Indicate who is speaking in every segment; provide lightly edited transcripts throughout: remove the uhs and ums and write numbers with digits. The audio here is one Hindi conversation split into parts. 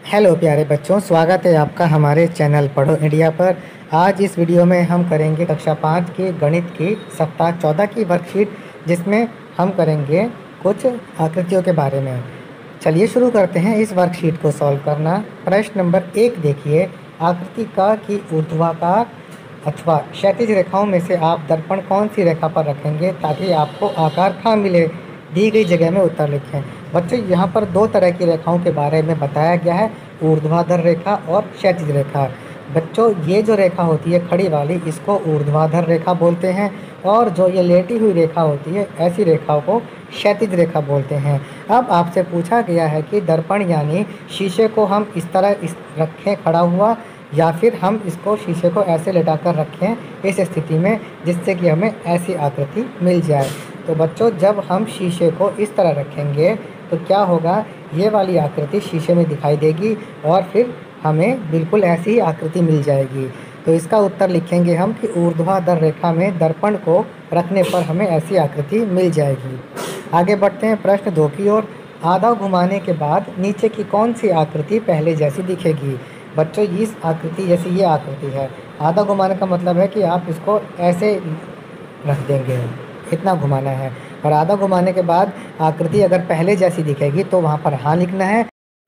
Speaker 1: हेलो प्यारे बच्चों, स्वागत है आपका हमारे चैनल पढ़ो इंडिया पर। आज इस वीडियो में हम करेंगे कक्षा 5 की गणित की सप्ताह 14 की वर्कशीट, जिसमें हम करेंगे कुछ आकृतियों के बारे में। चलिए शुरू करते हैं इस वर्कशीट को सॉल्व करना। प्रश्न नंबर 1 देखिए, आकृति क की ऊर्ध्वाधर अथवा क्षैतिज रेखाओं में से आप दर्पण कौन सी रेखा पर रखेंगे ताकि आपको आकार ख मिले। दी गई जगह में उत्तर लिखें। बच्चों, यहाँ पर दो तरह की रेखाओं के बारे में बताया गया है, ऊर्ध्वाधर रेखा और क्षैतिज रेखा। बच्चों, ये जो रेखा होती है खड़ी वाली, इसको ऊर्ध्वाधर रेखा बोलते हैं, और जो ये लेटी हुई रेखा होती है, ऐसी रेखाओं को क्षैतिज रेखा बोलते हैं। अब आपसे पूछा गया है कि दर्पण यानी शीशे को हम इस तरह रखें खड़ा हुआ, या फिर हम इसको शीशे को ऐसे लेटाकर रखें इस स्थिति में, जिससे कि हमें ऐसी आकृति मिल जाए। तो बच्चों, जब हम शीशे को इस तरह रखेंगे तो क्या होगा, ये वाली आकृति शीशे में दिखाई देगी और फिर हमें बिल्कुल ऐसी ही आकृति मिल जाएगी। तो इसका उत्तर लिखेंगे हम कि ऊर्ध्वाधर रेखा में दर्पण को रखने पर हमें ऐसी आकृति मिल जाएगी। आगे बढ़ते हैं प्रश्न 2 की ओर। आधा घुमाने के बाद नीचे की कौन सी आकृति पहले जैसी दिखेगी। बच्चों, इस आकृति जैसी ये आकृति है। आधा घुमाने का मतलब है कि आप इसको ऐसे रख देंगे, इतना घुमाना है, और आधा घुमाने के बाद आकृति अगर पहले जैसी दिखेगी तो वहाँ पर हाँ लिखना है।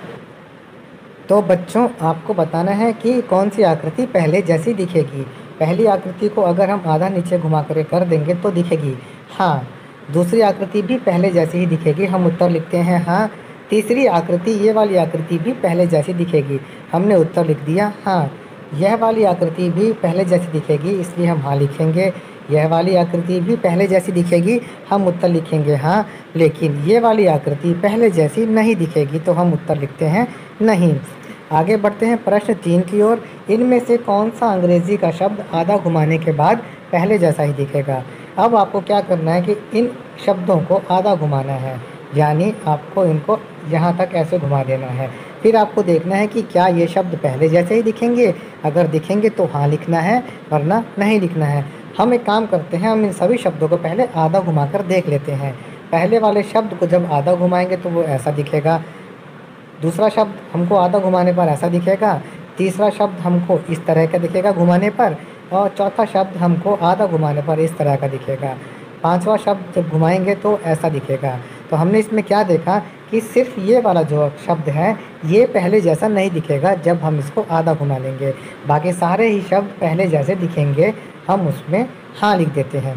Speaker 1: तो बच्चों, आपको बताना है कि कौन सी आकृति पहले जैसी दिखेगी। पहली आकृति को अगर हम आधा नीचे घुमा कर देंगे तो दिखेगी हाँ। दूसरी आकृति भी पहले जैसी ही दिखेगी, हम उत्तर लिखते हैं हाँ। तीसरी आकृति, ये वाली आकृति भी पहले जैसी दिखेगी, हमने उत्तर लिख दिया हाँ। यह वाली आकृति भी पहले जैसी दिखेगी, इसलिए हम हाँ लिखेंगे। यह वाली आकृति भी पहले जैसी दिखेगी, हम उत्तर लिखेंगे हाँ। लेकिन ये वाली आकृति पहले जैसी नहीं दिखेगी, तो हम उत्तर लिखते हैं नहीं। आगे बढ़ते हैं प्रश्न 3 की ओर। इनमें से कौन सा अंग्रेजी का शब्द आधा घुमाने के बाद पहले जैसा ही दिखेगा। अब आपको क्या करना है कि इन शब्दों को आधा घुमाना है, यानी आपको इनको यहाँ तक ऐसे घुमा देना है। फिर आपको देखना है कि क्या ये शब्द पहले जैसे ही दिखेंगे। अगर दिखेंगे तो हाँ लिखना है, वरना नहीं लिखना है। हम एक काम करते हैं, हम इन सभी शब्दों को पहले आधा घुमाकर देख लेते हैं। पहले वाले शब्द को जब आधा घुमाएंगे तो वो ऐसा दिखेगा। दूसरा शब्द हमको आधा घुमाने पर ऐसा दिखेगा। तीसरा शब्द हमको इस तरह का दिखेगा घुमाने पर, और चौथा शब्द हमको आधा घुमाने पर इस तरह का दिखेगा। पांचवा शब्द जब घुमाएंगे तो ऐसा दिखेगा। तो हमने इसमें क्या देखा कि सिर्फ ये वाला जो शब्द है, ये पहले जैसा नहीं दिखेगा जब हम इसको आधा घुमा लेंगे। बाकी सारे ही शब्द पहले जैसे दिखेंगे, हम उसमें हाँ लिख देते हैं।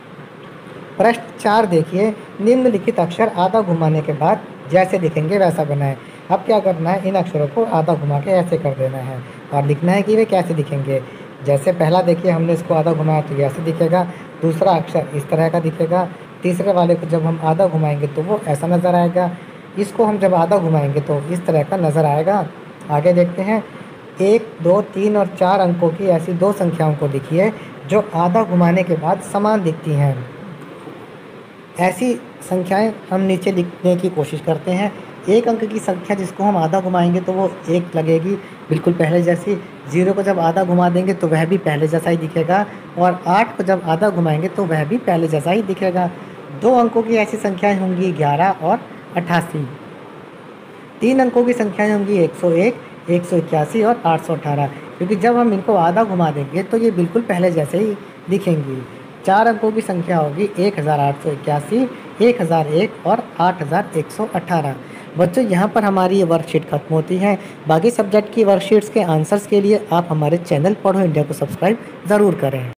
Speaker 1: प्रश्न 4 देखिए, निम्नलिखित अक्षर आधा घुमाने के बाद जैसे दिखेंगे वैसा बनाएं। अब क्या करना है, इन अक्षरों को आधा घुमा के ऐसे कर देना है और लिखना है कि वे कैसे दिखेंगे। जैसे पहला देखिए, हमने इसको आधा घुमाया तो ये ऐसे दिखेगा। दूसरा अक्षर इस तरह का दिखेगा। तीसरे वाले को जब हम आधा घुमाएंगे तो वो ऐसा नज़र आएगा। इसको हम जब आधा घुमाएंगे तो इस तरह का नज़र आएगा। आगे देखते हैं, 1, 2, 3 और 4 अंकों की ऐसी दो संख्याओं को लिखिए जो आधा घुमाने के बाद समान दिखती हैं। ऐसी संख्याएं हम नीचे लिखने की कोशिश करते हैं। 1 अंक की संख्या जिसको हम आधा घुमाएंगे तो वो 1 लगेगी, बिल्कुल पहले जैसी। 0 को जब आधा घुमा देंगे तो वह भी पहले जैसा ही दिखेगा, और 8 को जब आधा घुमाएंगे तो वह भी पहले जैसा ही दिखेगा। 2 अंकों की ऐसी संख्याएं होंगी 11 और 88। 3 अंकों की संख्याएं होंगी 101, 181 और 818, क्योंकि जब हम इनको आधा घुमा देंगे तो ये बिल्कुल पहले जैसे ही दिखेंगी। 4 अंकों की संख्या होगी 1881, 1001 और 8118। बच्चों, यहाँ पर हमारी ये वर्कशीट खत्म होती है। बाकी सब्जेक्ट की वर्कशीट्स के आंसर्स के लिए आप हमारे चैनल पढ़ो इंडिया को सब्सक्राइब ज़रूर करें।